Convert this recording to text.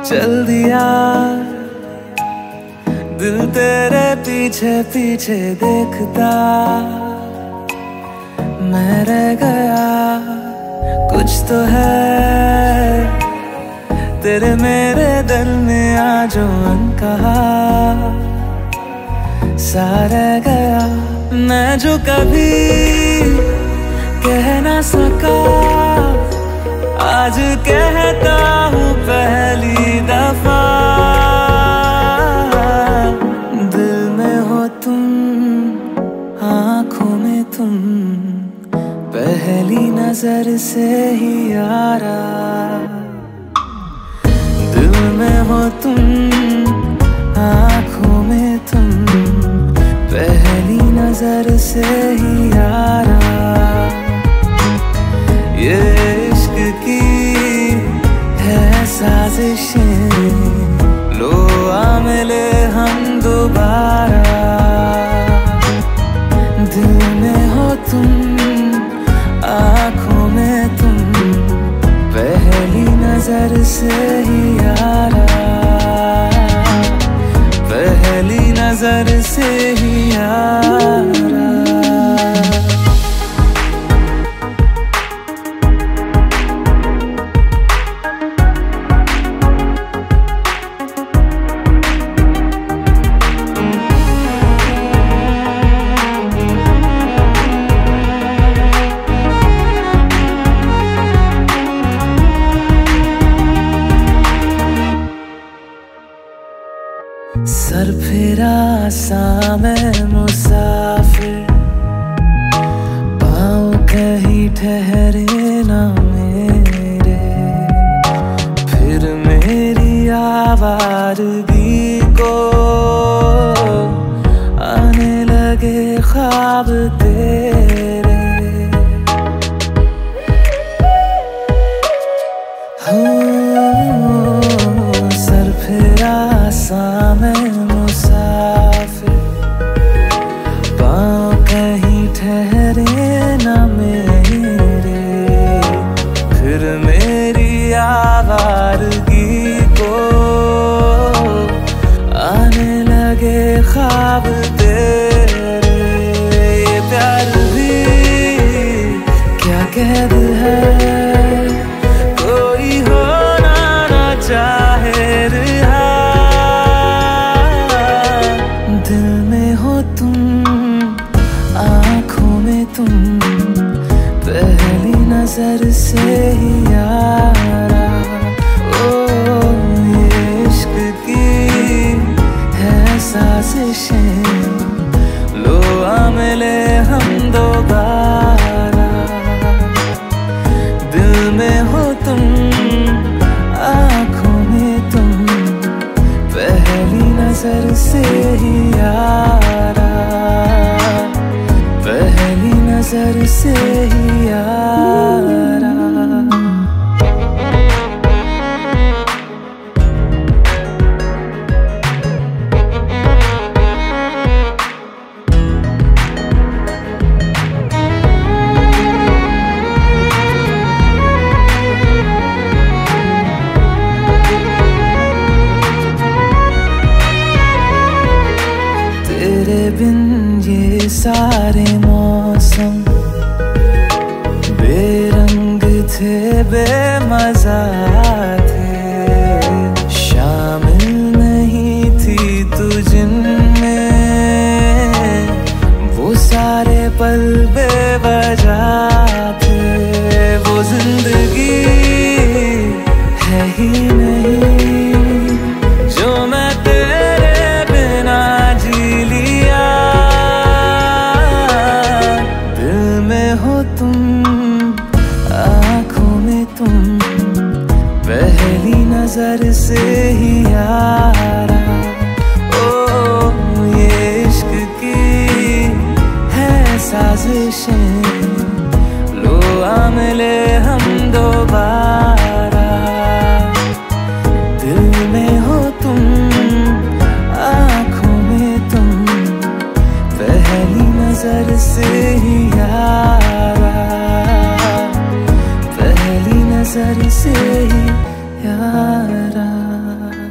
चल दिया दिल तेरे पीछे पीछे देखता, मैं रह गया कुछ तो है तेरे मेरे दिल में आज अनकहा सा रह गया। मैं जो कभी कह ना सका आज कहता हूँ पहली दफा, दिल में हो तुम आँखों में तुम पहली नजर से ही यारा, दिल में हो तुम आँखों में तुम पहली नजर से ही यारा। ये इश्क की है साजिशें, लो आ मिले हम दोबारा, दिल में हो तुम आँखों में तुम पहली नजर से ही यारा, पहली नजर से ही यारा। सर फिरा सा मैं मुसाफिर, पाँव कहीं ठहरे ना मेरे, फिर मेरी आवारगी को आने लगे ख्वाब तेरे। सर फिरा सा मैं मुसाफिर, पाँव कहीं ठहरे ना मेरे, फिर मेरी आवारगी को आने लगे ख्वाब तेरे। ये प्यार भी क्या कैद है, कोई होना ना चाहे रिहा, दिल में हो तुम आँखों में तुम पहली नजर से ही यारा। ओ ये इश्क की है साजिशें, लो आ मिले हम दोबारा, दिल में हो तुम आँखों में तुम पहली नजर से ही यारा, पहली नजर से ही यारा। तेरे बिन ये सारे मौसम बेरंग थे बेमजा थे, शामिल नहीं थी तू जिनमें, वो सारे पल बेवजह थे, वो जिंदगी है ही नहीं जो मैं तेरे बिना जी लिया, दिल में हो तुम आँखों में तुम पहली नजर से ही यारा। ओ ये इश्क की है साजिशें, लो आ मिले हम दोबारा, दिल में हो तुम आँखों में तुम पहली नजर से ही यारा, पहली नजर से ही यारा।